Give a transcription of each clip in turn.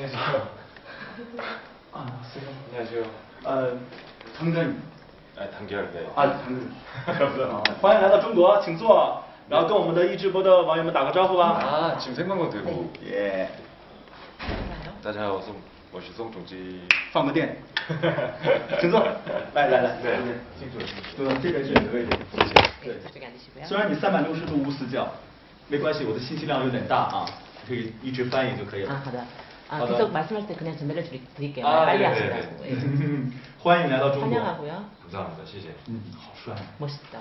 안녕하세요. 안녕하세요. 안녕하세요. 당근. 단결, 네. 당근. 欢迎来到中国，请坐。然后跟我们的一直播的网友们打个招呼吧。 지금 생방송 되고. 예. 大家好，我是宋仲基。 放个电。请坐。来。 对， 坐这边是可以的，谢谢。对。虽然你360度无死角，没关系，我的信息量有点大啊，可以一直翻译就可以了。 好的。 好的。 계속 말씀하실 때 그냥 전달해 드릴게요. 빨리 하시라고. 欢迎来到中国。 환영하고요. 감사합니다. 谢谢。 好帅。 멋있다.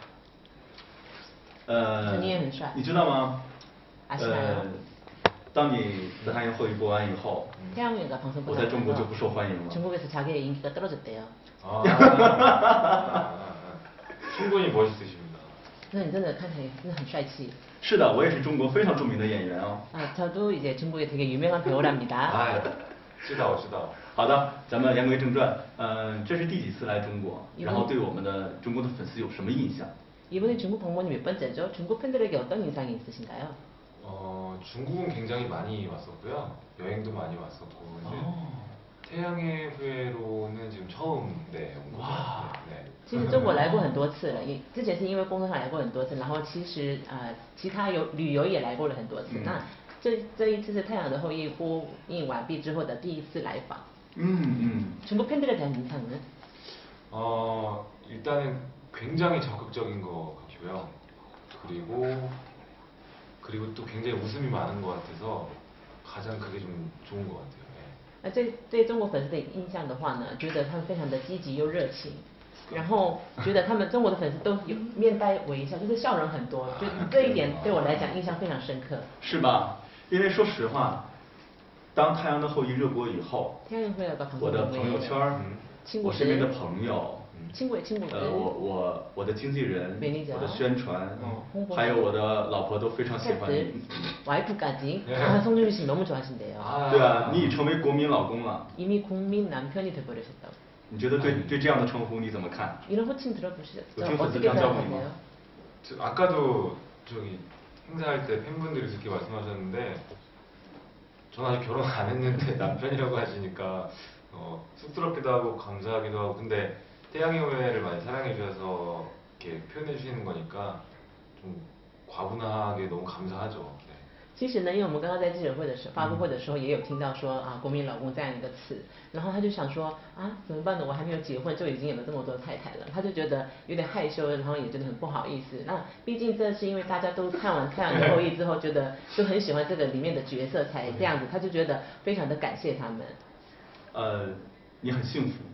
你也很帅。 你知道吗？ 아시나요? 当你自太阳后裔播完以后， 태양이가 방송 我在中国就不受欢迎了。 중국에서 자기의 인기가 떨어졌대요. 충분히 멋있으십니다. 那你真的看起来真的很帅气。 是的，我也是中国非常著名的演员哦。 저도 이제 중국에 되게 유명한 배우랍니다. 知道。 好的，咱们言归正传。这是第几次来中国？然后对我们的中国的粉丝有什么印象？ 이번에 중국 방문이 몇 번째죠? 중국 팬들에게 어떤 인상이 있으신가요? 중국은 굉장히 많이 왔었고요. 여행도 많이 왔었고. 태양의 후예로는 지금 처음 온 거죠. 네. 其实中国来过很多次了，之前是因为工作上来过很多次，然后其实其他旅游也来过了很多次。那这一次是《太阳的后裔》播映完毕之后的第一次来访。 중국 팬들에 대한 인상은? 일단은 굉장히 적극적인 것 같고요. 그리고 또 굉장히 웃음이 많은 것 같아서 가장 그게 좀 좋은 것 같아요. 对中国粉丝的印象的话呢，觉得他们非常的积极又热情，然后觉得他们中国的粉丝都有面带微笑，就是笑容很多，就这一点对我来讲印象非常深刻。 是吧？因为说实话，当《太阳的后裔》热播以后，我的朋友圈，我身边的朋友，我的经纪人，我的宣传，还有我的老婆都非常喜欢你。 와이프까지 송중기 씨 너무 좋아하신대요. 对啊，你已成为国民老公了。 이미 국민 남편이 돼버리셨다고. 你觉得对这样的称呼你怎么看？ 이런 호칭 들어보셨죠? 어떻게 생각하세요? 아까도 저기 행사할 때 팬분들이 그렇게 말씀하셨는데 저는 아직 결혼 안 했는데 남편이라고 하시니까 쑥스럽기도 하고 감사하기도 하고 근데 태양의 후예를 많이 사랑해 주셔서 이렇게 표현해 주시는 거니까 좀 과분하게 너무 감사하죠. 네. 其实呢，因为我们刚刚在记者会的时候、发布会的时候也有听到说国民老公这样一个词，然后他就想说怎么办呢？我还没有结婚就已经有了这么多太太了，他就觉得有点害羞，然后也觉得很不好意思。那毕竟这是因为大家都看完《太阳的后裔》之后，觉得都很喜欢这个里面的角色才这样子，他就觉得非常的感谢他们。 你很幸福。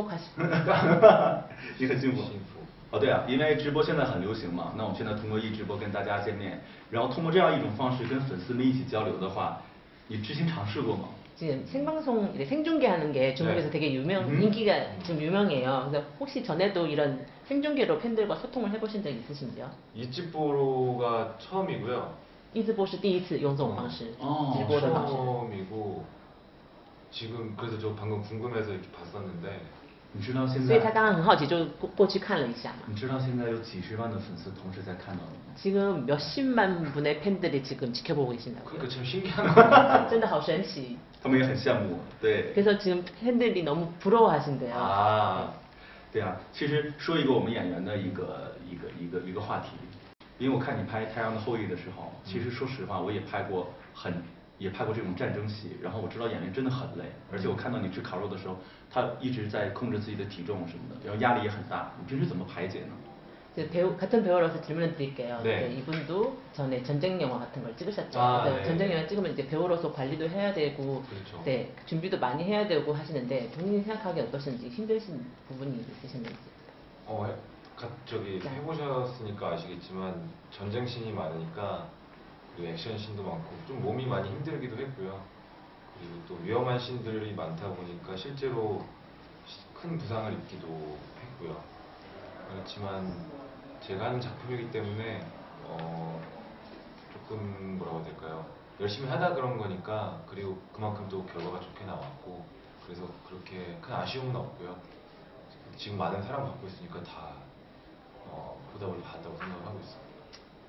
你很幸福。 对啊，因为直播现在很流行嘛，那我们现在通过直播跟大家见面，然后通过这样一种方式跟粉丝们一起交流的话，你之前尝试过吗？ 지금 생방송 생중계하는 게 중국에서 되게 인기가 좀 유명해요. 그래서 혹시 전에도 이런 생중계로 팬들과 소통을 해보신 적 있으신지요? 이찌뽀로가 처음이고요. 一直播是第一次用这种方式直播的方式。 처음이고 지금 그래서 저 방금 궁금해서 이렇게 봤었는데. 你知道现在， 所以他刚刚很好奇，就过去看了一下嘛。 你知道现在有几十万的粉丝同时在看到你吗？ 지금 몇십만 분의 팬들이 지금 지켜보고 계신다고요. 그러니까 참 신기한 거. 真的好神奇。 他们也很羡慕我，对。 그래서 지금 팬들이 너무 부러워하신대요. 对啊，其实说一个我们演员的一个话题，因为我看你拍《太阳的后裔》的时候，其实说实话，我也拍过这种战争戏，然后我知道演员真的很累，而且我看到你吃烤肉的时候，他一直在控制自己的体重什么的，然后压力也很大，你这是怎么排解呢？ 같은 배우로서 질문을 드릴게요. 네. 이분도 전에 전쟁 영화 같은 걸 찍으셨죠. 네. 전쟁 영화 찍으면 이제 배우로서 관리도 해야 되고, 그렇죠. 네, 준비도 많이 해야 되고 하시는데 본인이 생각하기에 어떠신지 힘드신 부분이 있으셨는지. 저기 해보셨으니까 아시겠지만 전쟁씬이 많으니까 그리고 액션씬도 많고 좀 몸이 많이 힘들기도 했고요. 그리고 또 위험한 씬들이 많다 보니까 실제로 큰 부상을 입기도 했고요. 그렇지만 제가 하는 작품이기 때문에 조금 뭐라고 해야 될까요? 열심히 하다 그런 거니까 그리고 그만큼 또 결과가 좋게 나왔고 그래서 그렇게 큰 아쉬움은 없고요. 지금 많은 사랑 받고 있으니까 다 보답을 받았다고 생각을 하고 있습니다.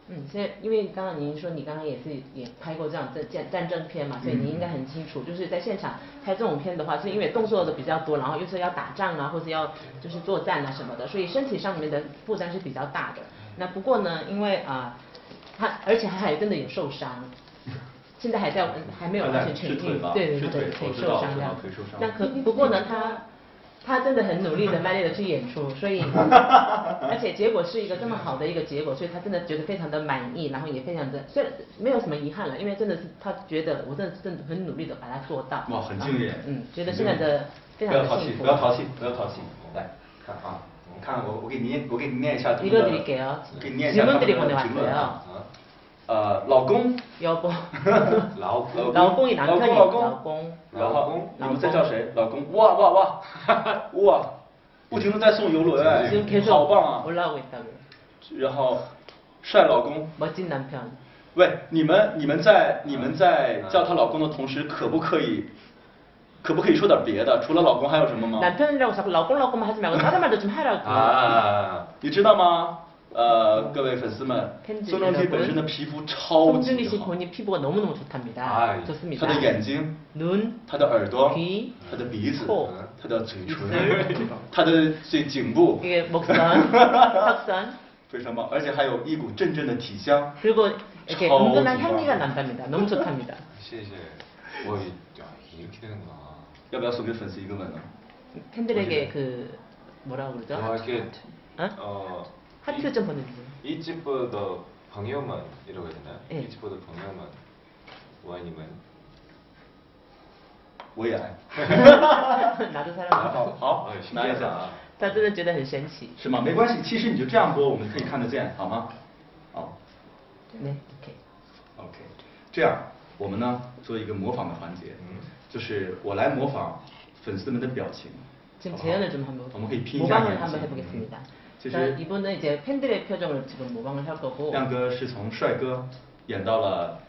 因为刚刚您说你刚刚也拍过这样战争片嘛，所以你应该很清楚，就是在现场拍这种片的话，是因为动作的比较多，然后又是要打仗啊，或者要就是作战啊什么的，所以身体上面的负担是比较大的。那不过呢，因为而且他还真的有受伤。现在还没有完全痊愈，对，他的腿受伤这样。那不过呢，他真的很努力的、卖力的去演出，所以而且结果是一个这么好的一个结果，所以他真的觉得非常的满意，然后也非常的虽然没有什么遗憾了，因为真的是他觉得我真的很努力的把它做到。 哇，很敬业。 觉得现在的非常的幸福。 不要淘气，不要淘气，来看啊，你看我给你念一下他们的。 이거드릴게요。 给你念一下他们的评论啊。老公。 여보。 老公。 老公이 남편이 老公。然后你们在叫谁？老公。哇哇哇哇！不停的在送游轮，好棒啊！ 올라오고 있다고요。 然后帅老公。 멋진 남편。 喂，你们在叫她老公的同时，可不可以说点别的？除了老公还有什么吗？ 남편이라고 자꾸老公하지 말고 다른 말도 좀 하라고。 你知道吗？各位粉丝们，宋仲基本身的皮肤超级 송중기 씨 好， 본인 피부가 너무너무 좋답니다. 좋습니다. 他的眼睛、 눈, 他的耳朵、 귀, 他的鼻子、 코, 他的嘴唇 입술, 他的这颈部 이게 목선, 턱선, 非常棒，而且还有一股阵阵的体香。 그리고 이렇게 超级 은근한 棒 향기가 난답니다. 너무 좋답니다. 谢谢。와, 이렇게 되는구나. 要不要送给粉丝一个吻呢？ 팬들에게 그 뭐라고 그러죠? 와, 이렇게 하트 좀 보내주세요. 이 집보다 방해만 이라고 해야 되나요? 네. 이 집보다 방해만 와이님은 我也爱。 나도 사랑해. 好，拿一下。 他真的觉得很神奇。 是吗？没关系，其实你就这样播，我们可以看得见，好吗？好。 네, 오케이. OK， 这样我们呢做一个模仿的环节，就是我来模仿粉丝们的表情。 지금 재현을 좀 한번 我们可以拼一下 모방을 眼 한번 睛。 해보겠습니다. 其 자, 实 이분은 이제 팬들의 표정을 지금 모방을 할 거고. 亮哥是从帅哥演到了，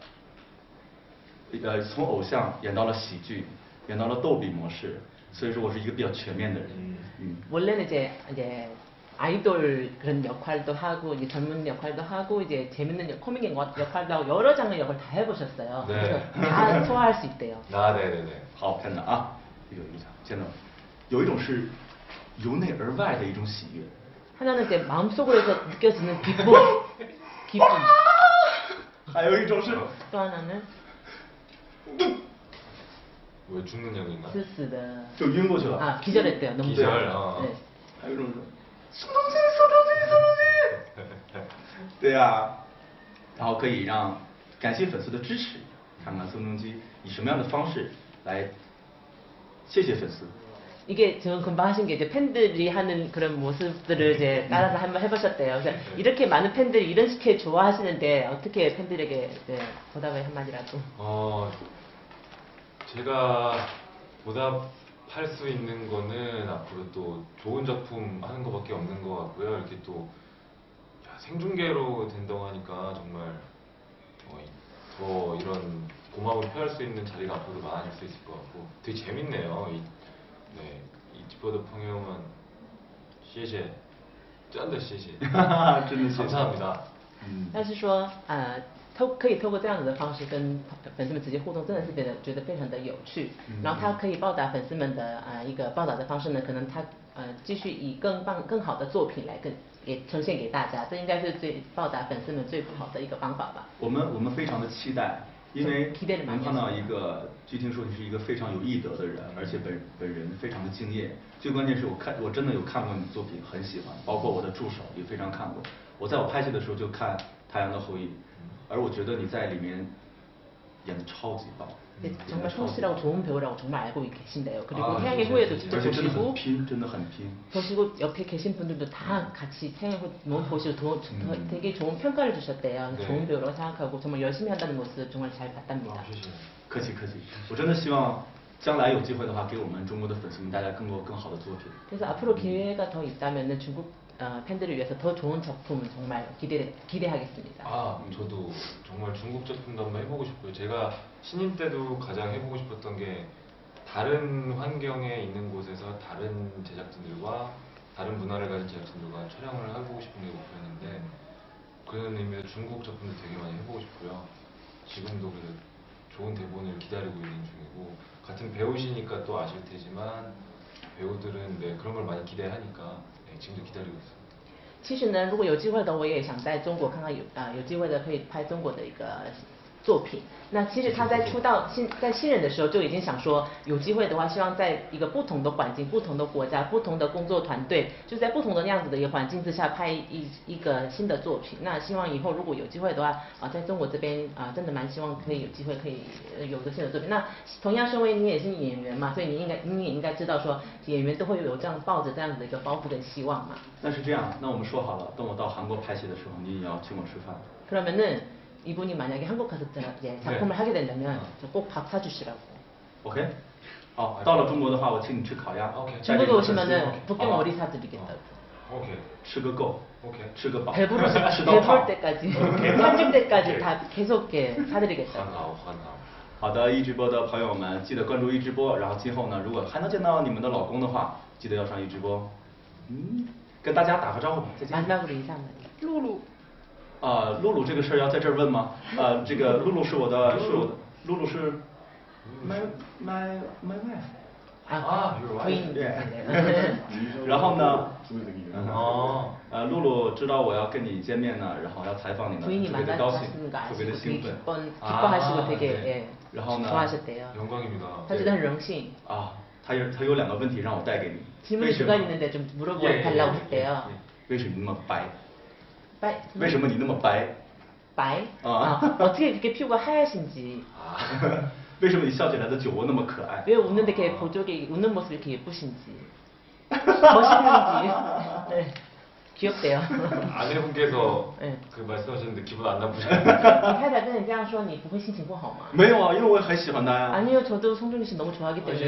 从偶像演到了喜剧，演到了逗比模式，所以说我是一个比较全面的人。 원래는 이제 아이돌 그런 역할도 하고 이제 전문 역할도 하고 이제 재밌는 코믹 역할도 하고 여러 장르 역할 다 해보셨어요. 네. 그래서 다 소화할 수 있대요. 네네네. 好看的啊，有一场，见到有一种是由内而外的一种喜悦。 하나는 이제 마음속으로서 느껴지는 기쁨. 还有一种是 또 하나는 왜 죽는 형인가? 스스的就晕过去了。 아 기절했대요. 너무 기절, 좋아서. 네. 还有一种是宋仲基。对呀、然后可以让感谢粉丝的支持，看看宋仲基以什么样的方式来谢谢粉丝。 이게 지금 금방 하신 게 이제 팬들이 하는 그런 모습들을 이제 따라서 한번 해보셨대요. 그래서 이렇게 많은 팬들이 이런 스케일 좋아하시는데 어떻게 팬들에게 이제 보답을 한마디라도. 제가 보답할 수 있는 거는 앞으로 또 좋은 작품 하는 것밖에 없는 것 같고요. 이렇게 또 생중계로 된다고 하니까 정말 더 이런 고마움을 표할 수 있는 자리가 앞으로 많아질 수 있을 것 같고 되게 재밌네요. 네, 이 집보다 평형은 시제 짠다 시제 真的谢谢。 감사합니다. 但是说可以透过这样子的方式跟粉丝们直接互动，真的是觉得非常的有趣。然后他可以报答粉丝们的一个报答的方式呢，可能他继续以更好的作品来也呈现给大家，这应该是最报答粉丝们最好的一个方法吧。 我们非常的期待，因为能看到一个，据听说你是一个非常有艺德的人，而且本人非常的敬业。最关键是我真的有看过你的作品，很喜欢，包括我的助手也非常看过。我在我拍戏的时候就看《太阳的后裔》，而我觉得你在里面演的超级棒。 정말 성실하고 좋은 배우라고 정말 알고 계신데요. 그리고 태양의 후예도 직접 보시고, 真的很拼。 보시고 옆에 계신 분들도 다 같이 태양의 후 너무 보시고 되게 좋은 평가를 주셨대요. 네. 좋은 배우라고 생각하고 정말 열심히 한다는 모습 정말 잘 봤답니다. 客气客气，我真的希望将来有机会的话，给我们中国的粉丝们带来更多更好的作品。 그래서 앞으로 기회가 더 있다면은 중국 팬들을 위해서 더 좋은 작품을 정말 기대하겠습니다. 저도 정말 중국 작품도 한번 해보고 싶고요. 제가 신인 때도 가장 해보고 싶었던 게 다른 환경에 있는 곳에서 다른 제작진들과 다른 문화를 가진 제작진들과 촬영을 해보고 싶은 게 목표였는데 그런 의미에서 중국 작품도 되게 많이 해보고 싶고요. 지금도 그래서 좋은 대본을 기다리고 있는 중이고 같은 배우시니까 또 아실 테지만 배우들은 네, 그런 걸 많이 기대하니까 네, 지금도 기다리고 있습니다. 其实呢，如果有机会的，我也想在中国看看有机会的可以拍中国的一个作品。那其实他在在新人的时候就已经想说，有机会的话，希望在一个不同的环境、不同的国家、不同的工作团队，就在不同的那样子的一个环境之下拍一个新的作品。那希望以后如果有机会的话，在中国这边真的蛮希望可以有机会可以有个新的作品。那同样身为你也是演员嘛，所以你也应该知道说，演员都会有这样抱着这样子的一个抱负跟希望嘛。 那是这样，那我们说好了，等我到韩国拍戏的时候，你也要请我吃饭。 그러면은 이분이 만약에 한국 가서 이제 작품을 하게 된다면 꼭 밥 사주시라고. OK？ 好，到了中国的话，我请你吃烤鸭。 OK。 중국에 오시면은 오케이. 북경오리 사드리겠다고. 오케이. 吃个够， 오케이. 吃个饱， 배부를 吃到胖。 때까지, 살찔 때까지 다 계속 이렇게 사드리겠다고. 很好，很好。 好的，一直播的朋友们，记得关注一直播。然后今后呢，如果还能见到你们的老公的话，记得要上一直播。跟大家打个招呼吧，再见。 마지막으로 인사 한마디. 露露。露露这个事儿要在这儿问吗？这个露露是我的，露露是 my wife。 부인. 对。然后呢？ 哦。 露露知道我要跟你见面呢，然后要采访你呢， 부인이 特别的高兴， 만났으니까 特别的 아시고 兴 되게 奋。 기뻐하시고 되게 네. 예, 然后呢？ 좋아하셨대요. 영광입니다. 他觉得很荣幸. 他有2个问题让我带给你。 질문이 두 가지 있는데 좀 물어보고 달라고 했대요. 为什么你那么白？ 빨. 为什么你那么白？ 白? 어떻게 그렇게 피부가 하얗신지. 为什么你笑起来的酒窝那么可爱？ 왜 웃는데 이렇게 보조개 웃는 모습이 이렇게 예쁘신지. 멋있는지. 네. 귀엽대요. 아내분께서 네. 그 말씀하셨는데 기분 안 나쁘셨나요? 你太太跟你这样说，你不会心情不好吗？ 没有啊，因为我很喜欢他呀。 아니요, 저도 송중기 씨 너무 좋아하기 때문에.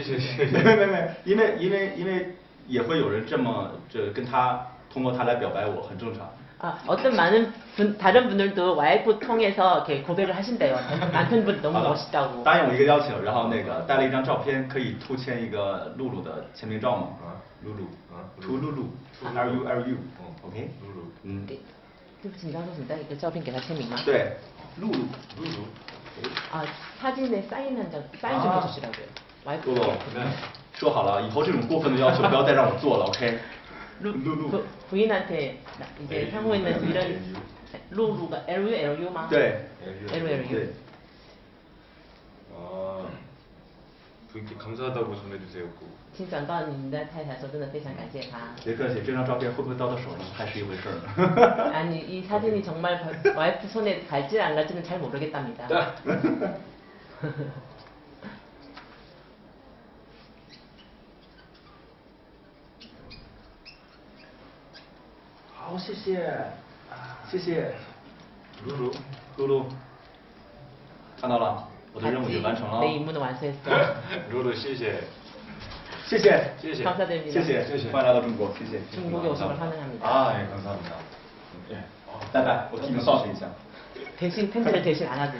因为也会有人这么跟他通过他来表白我，很正常。 어떤 다른 분들도 와이프 통해서 이렇게 고백을 하신대요. 남편분 너무 멋있다고. 答应我一个邀请，然后带了一张照片，可以图签一个露露的签名照吗？露露，图露露 ，L U OK， 露露， 对不起，你刚刚说什么？带一个照片给他签名吗？ 对，露露。 사진에 사인 한 장, 사인 좀 해주시라고요. 와이프. 露露，说好了，以后这种过分的要求不要再让我做了 ，OK？ 부인한테 이제 향후에는 이런 루루가 LU 吗？ 对 LU. 부인께 감사하다고 전해주세요. 请转告你的太太说，真的非常感谢她。 别客气，这张照片会不会到手上还是一回事儿呢。 아니 이 사진이 정말 와이프 손에 갈지 안 갈지는 잘 모르겠답니다. 好，谢谢，谢谢， 露露， 露露，看到了，我的任务已经完成了。 내 임무는 완수했어. 루루 시시해. 谢谢， 시시해. 감사드립니다. 谢谢，谢谢，欢迎来到中国，谢谢。 중국에 오심을 환영합니다. 아, 예, 감사합니다. 拜拜，我替你们道谢一下。 대신 팬들을 대신 안아주.